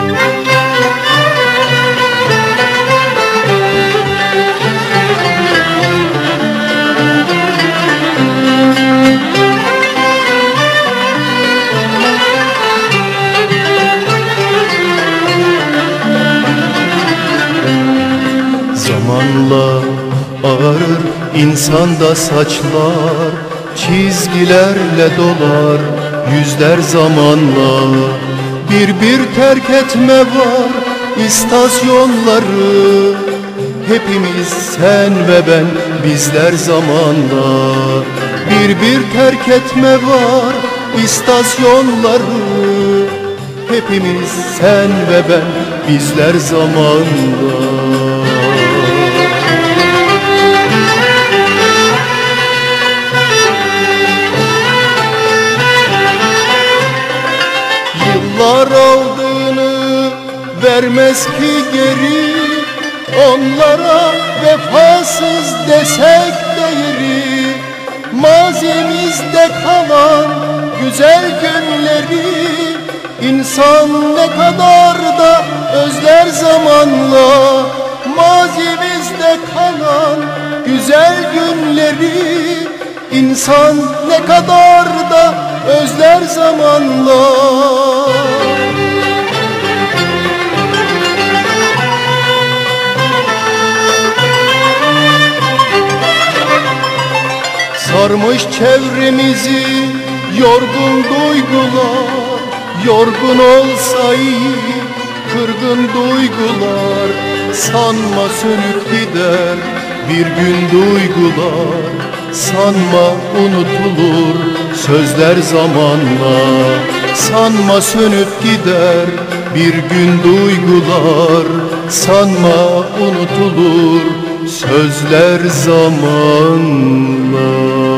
Zamanla ağarır insanda saçlar, çizgilerle dolar yüzler zamanla. Bir terk etme var istasyonları, hepimiz sen ve ben bizler zamanla. Bir terk etme var istasyonları, hepimiz sen ve ben bizler zamanla. Yıllar aldığını vermez ki geri, onlara vefasız desek değeri. Mazimizde kalan güzel günleri İnsan ne kadar da özler zamanla. Mazimizde kalan güzel günleri İnsan ne kadar da özler zamanla. Sarmış çevremizi yorgun duygular, yorgun olsa iyi kırgın duygular. Sanma sönüp gider bir gün duygular, sanma unutulur sözler zamanla. Sanma sönüp gider bir gün duygular, sanma unutulur sözler zamanla.